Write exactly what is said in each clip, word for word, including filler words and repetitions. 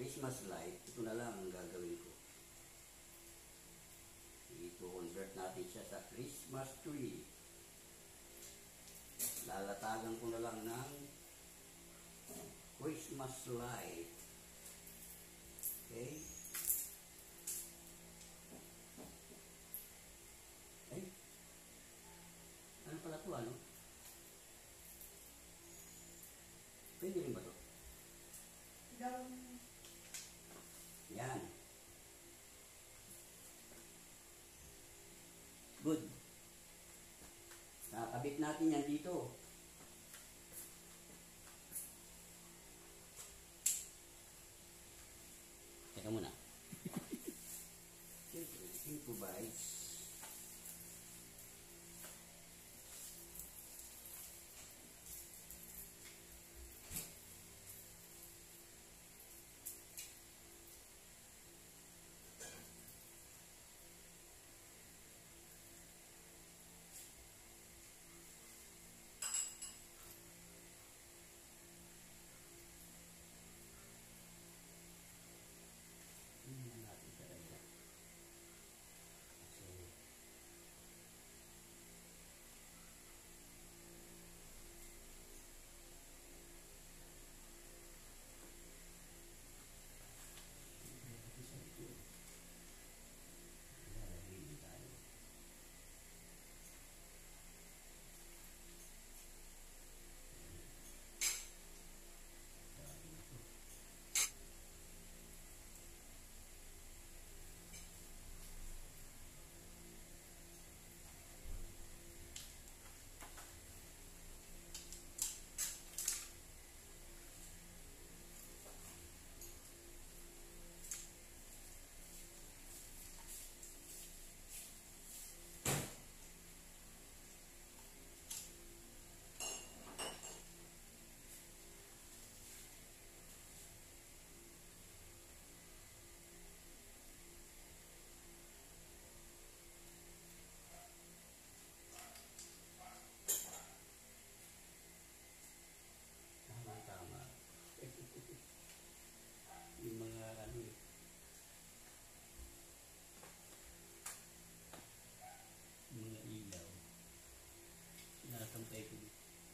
Christmas light, ito na lang ang gagawin ko. I-convert natin siya sa Christmas tree. Lalatagan ko na lang ng Christmas light. Okay? Ay, ano pala ito, ano? Pwede rin ba ito? Yan. Good. Nakakabit natin yan dito. Teka muna. Siyempre, improvise. Tingnan natin talaga. Kasi sa ito. Lalagay tayo. Tama-tama. Yung mga ano eh. Yung mga ilaw. Sinatampay ko.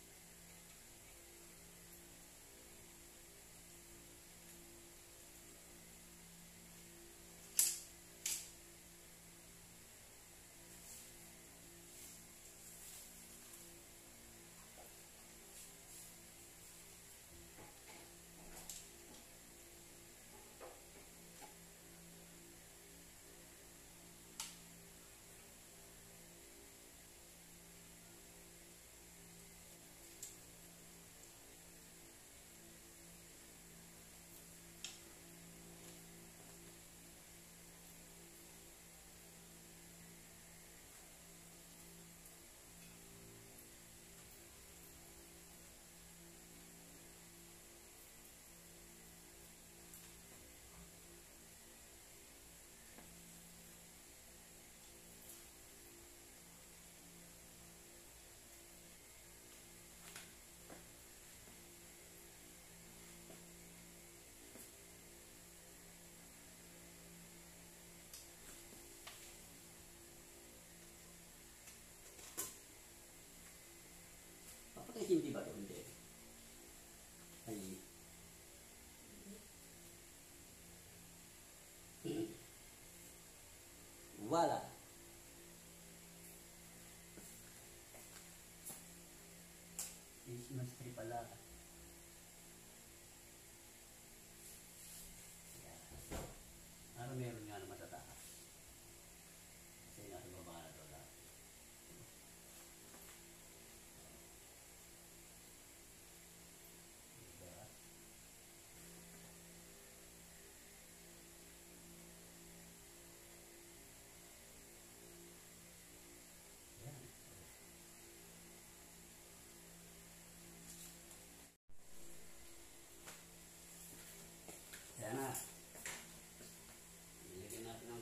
Papatay hindi ba ito? Hindi. Ay. Wala. Christmas tree pala. Yan. Ano meron nga naman sa taas? Kasi nasa baba na ito lahat. Diba? Yan. Yan na. Ilagyan natin ang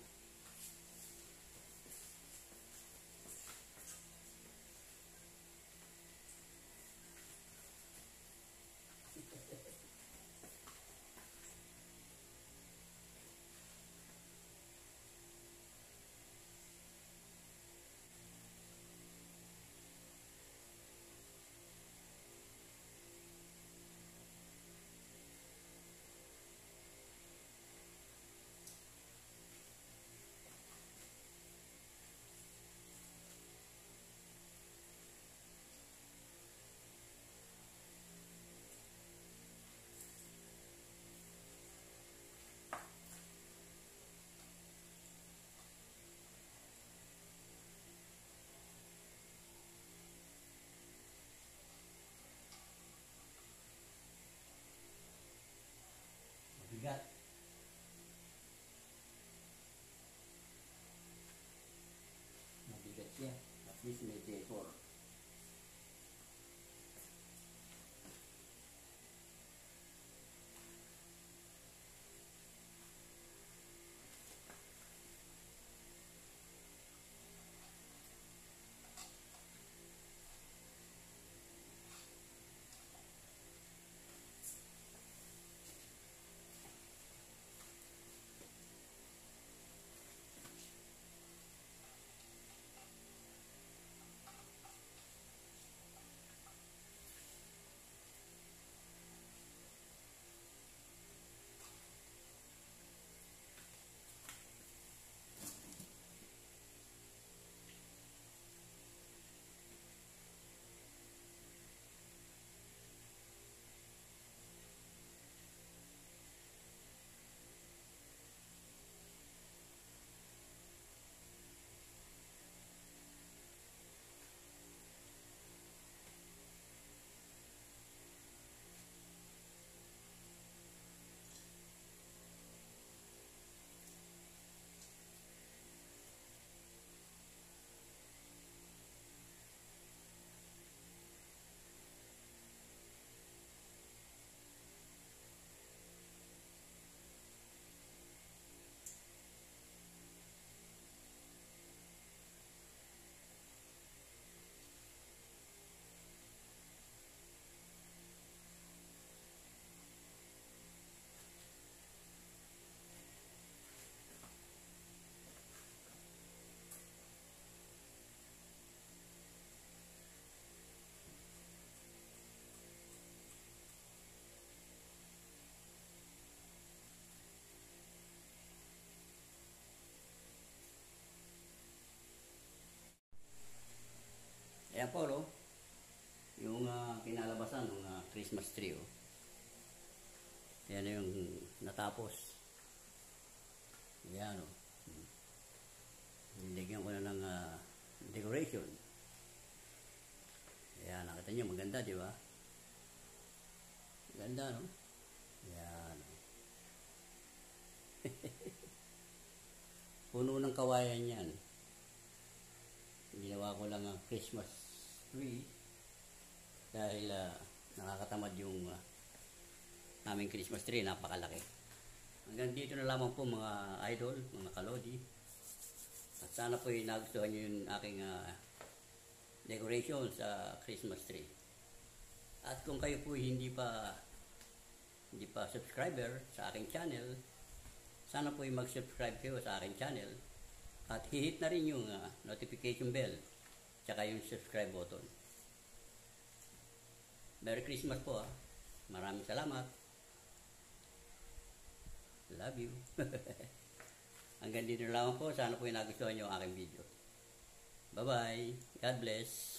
tree. Oh. Yan na yung natapos. Yan o. Oh. Nilagyan ko na ng uh, decoration. Yan, nakita nyo, maganda, di ba? Ganda, no? Yan. Puno ng kawayan yan. Ginawa ko lang ang Christmas tree dahil uh, nakakatamad yung uh, naming Christmas tree, napakalaki. Hanggang dito na lamang po mga idol, mga kalodi. At sana po yung nagustuhan nyo yung aking uh, decoration sa Christmas tree. At kung kayo po hindi pa hindi pa subscriber sa aking channel, sana po yung mag-subscribe kayo sa aking channel at hihit na rin yung uh, notification bell tsaka yung subscribe button. Merry Christmas po ah. Maraming salamat. Love you. Hanggang dito na lang po. Sana po yung nagustuhan nyo ang aking video. Bye-bye. God bless.